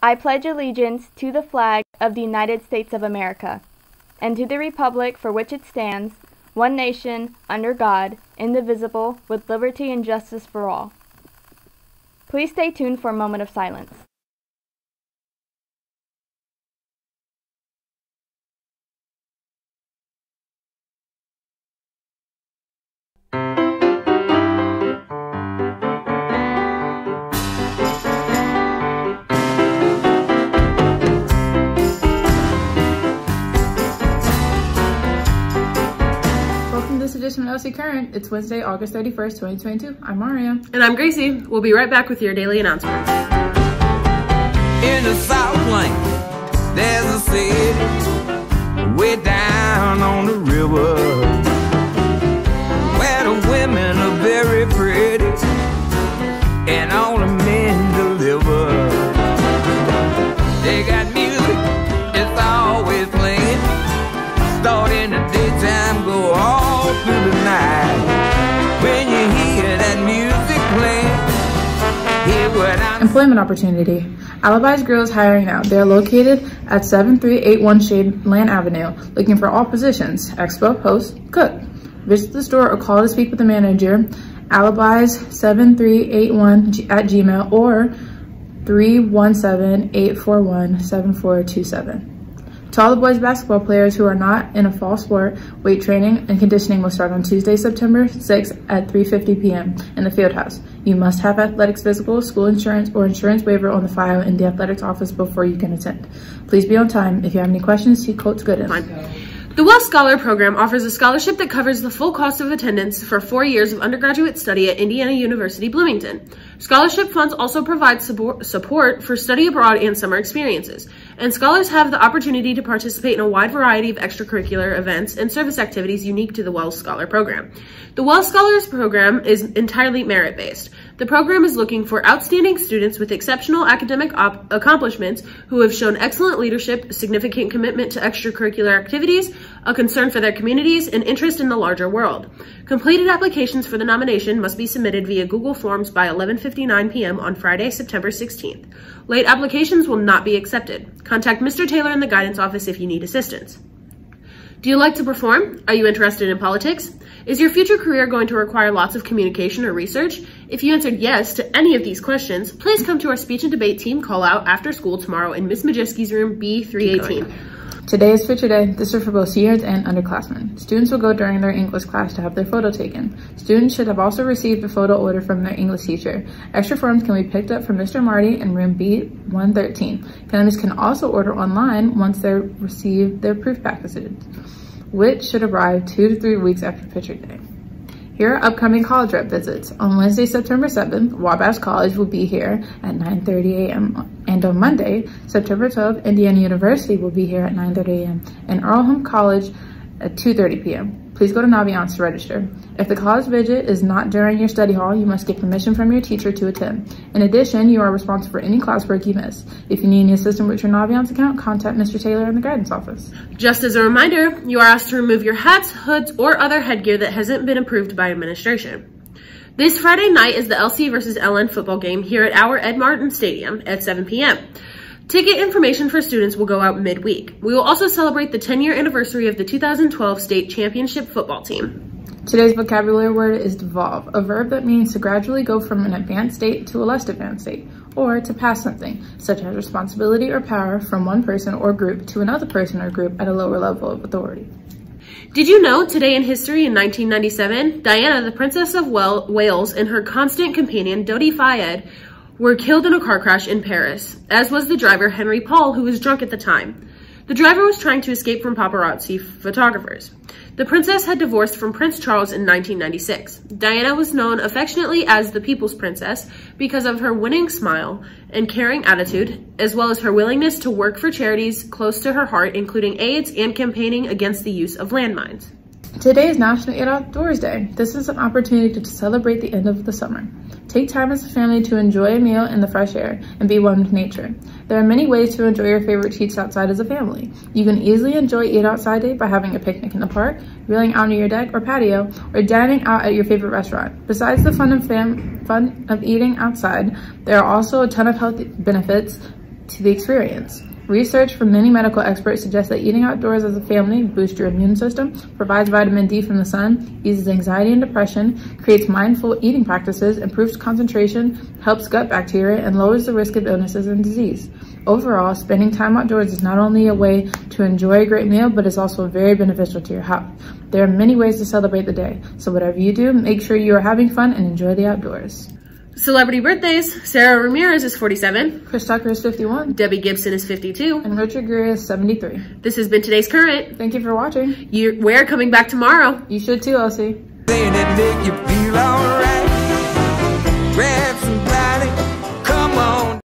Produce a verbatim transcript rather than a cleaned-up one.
I pledge allegiance to the flag of the United States of America, and to the republic for which it stands, one nation, under God, indivisible, with liberty and justice for all. Please stay tuned for a moment of silence. Edition of L C Current. It's Wednesday, August thirty-first, twenty twenty-two. I'm Maria. And I'm Gracie. We'll be right back with your daily announcements. In the South Lane, there's a city way down on the river where the women are very pretty and all the men deliver. They got music, it's always playing. Start in the daytime, go all through the night. When you hear that music playing, hear what I'm Employment opportunity. Alibis Grill is hiring now. They are located at seven three eight one Shade Land Avenue, looking for all positions: expo, host, cook. Visit the store or call to speak with the manager. Alibis seven three eight one at Gmail or three one seven, eight four one, seven four two seven. To all the boys basketball players who are not in a fall sport, weight training and conditioning will start on Tuesday, September sixth at three fifty p m in the field house. You must have athletics physical, school insurance, or insurance waiver on the file in the athletics office before you can attend. Please be on time. If you have any questions, see Coach Gooden. The Wells Scholar Program offers a scholarship that covers the full cost of attendance for four years of undergraduate study at Indiana University Bloomington. Scholarship funds also provide support for study abroad and summer experiences, and scholars have the opportunity to participate in a wide variety of extracurricular events and service activities unique to the Wells Scholar Program. The Wells Scholars Program is entirely merit-based. The program is looking for outstanding students with exceptional academic accomplishments who have shown excellent leadership, significant commitment to extracurricular activities, a concern for their communities, and interest in the larger world. Completed applications for the nomination must be submitted via Google Forms by eleven fifty-nine p m on Friday, September sixteenth. Late applications will not be accepted. Contact Mister Taylor in the guidance office if you need assistance. Do you like to perform? Are you interested in politics? Is your future career going to require lots of communication or research? If you answered yes to any of these questions, please come to our speech and debate team call out after school tomorrow in Miss Majewski's room B three eighteen. Today is Picture Day. This is for both seniors and underclassmen. Students will go during their English class to have their photo taken. Students should have also received a photo order from their English teacher. Extra forms can be picked up from Mister Marty in room B one thirteen. Families can also order online once they receive their proof packages, which should arrive two to three weeks after Picture Day. Here are upcoming college rep visits. On Wednesday, September seventh, Wabash College will be here at nine thirty a m And on Monday, September twelfth, Indiana University will be here at nine thirty a m and Earlham College at two thirty p m Please go to Naviance to register. If the college visit is not during your study hall, you must get permission from your teacher to attend. In addition, you are responsible for any classwork you miss. If you need any assistance with your Naviance account, contact Mister Taylor in the guidance office. Just as a reminder, you are asked to remove your hats, hoods, or other headgear that hasn't been approved by administration. This Friday night is the L C versus L N football game here at our Ed Martin Stadium at seven p m Ticket information for students will go out midweek. We will also celebrate the ten-year anniversary of the two thousand twelve state championship football team. Today's vocabulary word is devolve, a verb that means to gradually go from an advanced state to a less advanced state, or to pass something, such as responsibility or power, from one person or group to another person or group at a lower level of authority. Did you know today in history in nineteen ninety-seven, Diana, the Princess of Wales, and her constant companion, Dodi Fayed, were killed in a car crash in Paris, as was the driver Henry Paul, who was drunk at the time. The driver was trying to escape from paparazzi photographers. The princess had divorced from Prince Charles in nineteen ninety-six. Diana was known affectionately as the People's Princess because of her winning smile and caring attitude, as well as her willingness to work for charities close to her heart, including AIDS and campaigning against the use of landmines. Today is National Eat Outdoors Day. This is an opportunity to celebrate the end of the summer. Take time as a family to enjoy a meal in the fresh air and be one with nature. There are many ways to enjoy your favorite treats outside as a family. You can easily enjoy Eat Outside Day by having a picnic in the park, grilling out on your deck or patio, or dining out at your favorite restaurant. Besides the fun of, fam fun of eating outside, there are also a ton of health benefits to the experience. Research from many medical experts suggests that eating outdoors as a family boosts your immune system, provides vitamin D from the sun, eases anxiety and depression, creates mindful eating practices, improves concentration, helps gut bacteria, and lowers the risk of illnesses and disease. Overall, spending time outdoors is not only a way to enjoy a great meal, but is also very beneficial to your health. There are many ways to celebrate the day, so whatever you do, make sure you are having fun and enjoy the outdoors. Celebrity birthdays. Sarah Ramirez is forty-seven. Chris Tucker is fifty-one. Debbie Gibson is fifty-two. And Richard Gere is seventy-three. This has been today's Current. Thank you for watching. You, we're coming back tomorrow. You should too, Elsie. Saying it make you feel alright.